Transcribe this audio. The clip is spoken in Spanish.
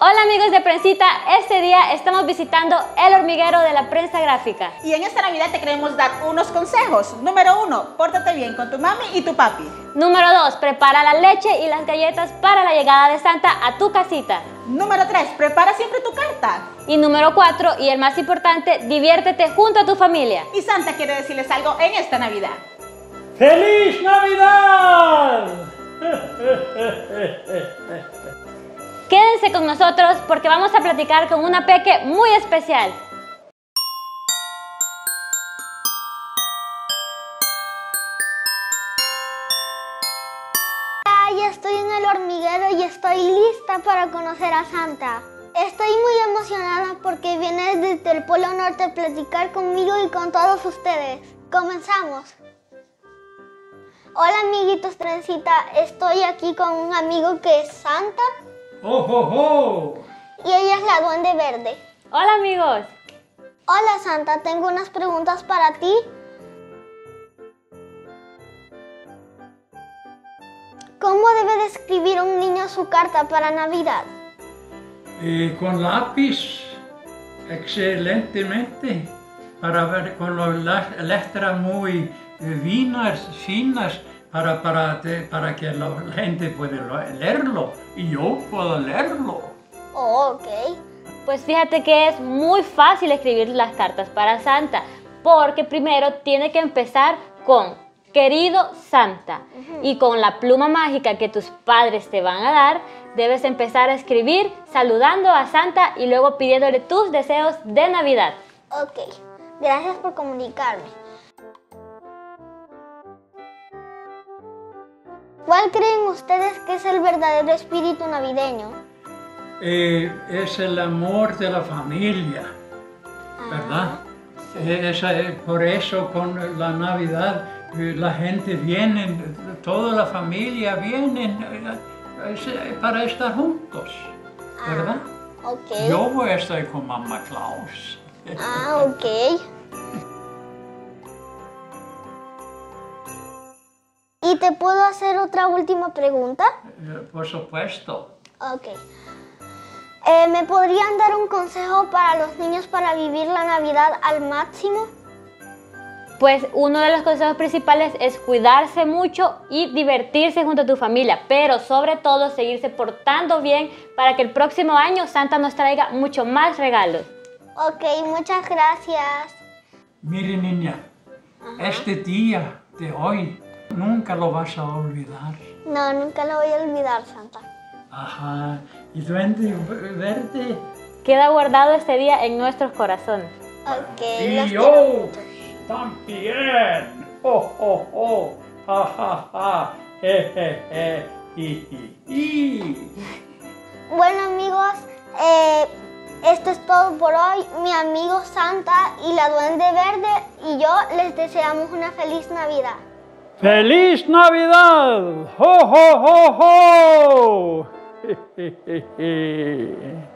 Hola amigos de Prensita, este día estamos visitando el hormiguero de la prensa gráfica. Y en esta Navidad te queremos dar unos consejos. Número 1, pórtate bien con tu mami y tu papi. Número 2, prepara la leche y las galletas para la llegada de Santa a tu casita. Número 3, prepara siempre tu carta. Y número 4, y el más importante, diviértete junto a tu familia. Y Santa quiere decirles algo en esta Navidad. ¡Feliz Navidad! Quédense con nosotros porque vamos a platicar con una peque muy especial. Ya estoy en el hormiguero y estoy lista para conocer a Santa. Estoy muy emocionada porque viene desde el Polo Norte a platicar conmigo y con todos ustedes. ¡Comenzamos! Hola amiguitos Trencita, estoy aquí con un amigo que es Santa. ¡Oh, oh, oh! Y ella es la Duende Verde. Hola amigos. Hola Santa, tengo unas preguntas para ti. ¿Cómo debe de escribir un niño su carta para Navidad? Con lápiz, excelentemente, para ver con las letras muy finas, para que la gente pueda leerlo y yo puedo leerlo. Oh, ok. Pues fíjate que es muy fácil escribir las cartas para Santa, porque primero tiene que empezar con querido Santa, y con la pluma mágica que tus padres te van a dar, debes empezar a escribir saludando a Santa y luego pidiéndole tus deseos de Navidad. Ok, gracias por comunicarme. ¿Cuál creen ustedes que es el verdadero espíritu navideño? Es el amor de la familia, ¿verdad? Por eso con la Navidad la gente viene, toda la familia viene para estar juntos, ¿verdad? Ok. Yo voy a estar con Mamá Claus. Ok. ¿Y te puedo hacer otra última pregunta? Por supuesto. Ok. ¿Me podrían dar un consejo para los niños para vivir la Navidad al máximo? Pues uno de los consejos principales es cuidarse mucho y divertirse junto a tu familia, pero sobre todo seguirse portando bien para que el próximo año Santa nos traiga mucho más regalos. Ok, muchas gracias. Mire niña, este día de hoy nunca lo vas a olvidar. No, nunca lo voy a olvidar, Santa. Ajá, y Duende Verde. Queda guardado este día en nuestros corazones. Ok, Y los yo quiero mucho. también. Oh, oh, oh. Ja, ja, ja. Bueno amigos, esto es todo por hoy. Mi amigo Santa y la Duende Verde y yo les deseamos una feliz Navidad. ¡Feliz Navidad! ¡Ho, ho, ho, ho!